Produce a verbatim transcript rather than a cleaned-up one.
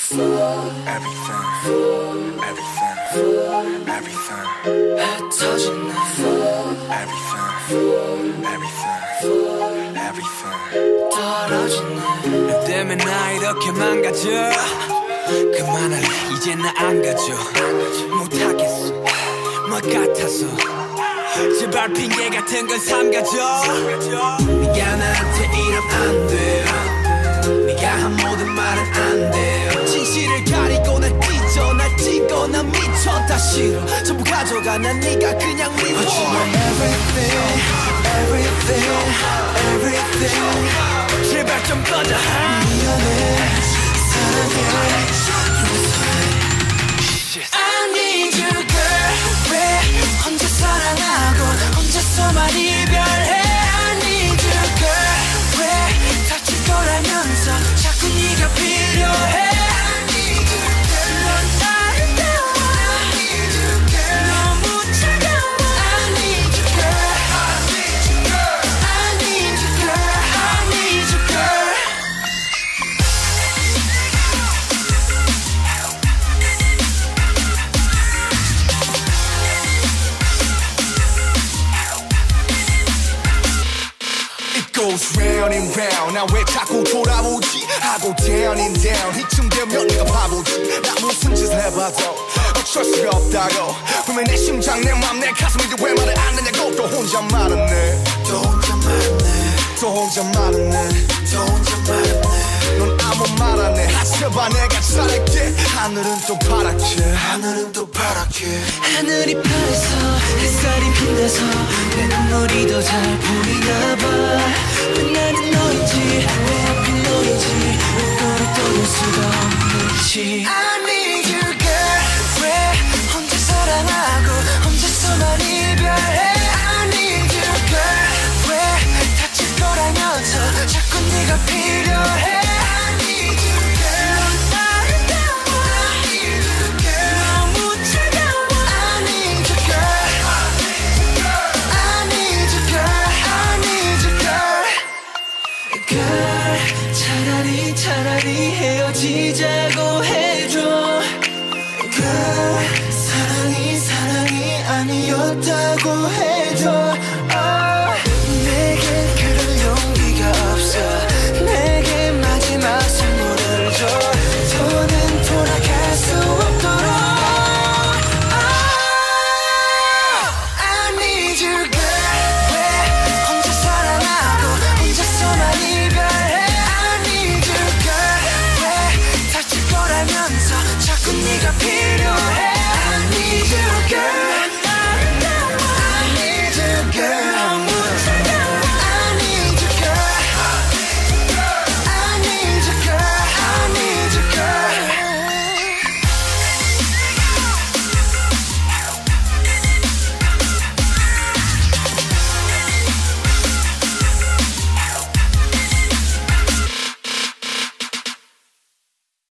Everything, everything, everything. 흩어진 날 Everything, everything, everything. 떨어진 날 너 때문에 나 이렇게 망가져. 그만할래 이제 나 안 가져. 못하겠어 뭐 같아서 제발 핑계 같은 건 삼가져. 네가 나한테 이러면 안 돼요. 네가 한 모든 말은 안 돼요. 진실을 가리고 날 찢어 날 찢고 난 미쳐 다 싫어. 전부 가져가 난 네가 그냥 미워. But you are everything, everything, everything. 제발 좀 꺼져. 미안해 사랑해 I need you girl. 왜 혼자 사랑하고 혼자서만 이별해. I need you girl. 왜 다칠 거라면서 자꾸 네가 필요해. I need you girl. 넌 아름다워. I need you girl. 너무 차가워. I need you girl. I need you girl. I need you girl. I need you girl. It goes round and round. 나 왜 자꾸 돌아오지 하고 down and down. 이쯤 되면 네가 바보지. 나 무슨 짓을 해봐도 어쩔 수가 없다고. 분명 내 심장 내 맘 내 가슴인데 왜 말을 안 하냐고. 또 혼자 말았네 또 혼자 말았네. 또 혼자 말았네 또 혼자 말았네. 넌 아무 말 안 해. 하셔봐 내가 잘할게. 하늘은 또 파랗게 하늘은 또 파랗게. 하늘이 파래서 햇살이 빛나서 내 눈물이 더 잘 보이나 봐. 왜 나는 너인지 왜 하필 너인지 너를 떠날 수가 없는지. I need you girl. 왜 혼자 사랑하고 혼자서만 이별해. I need you girl. 왜 다칠 거라면서 자꾸 네가 필요해. I need you girl. 넌 아름다워. I need you girl. 너무 차가워. I need you girl. I need you girl. I need you girl. girl 차라리 차라리 헤어지자고